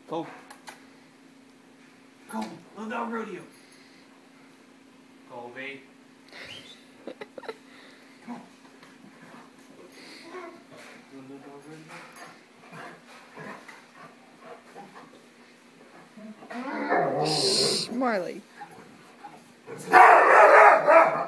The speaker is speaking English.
Go. Go. Little dog rodeo. Go, babe. Come on. Little dog rodeo. Marley.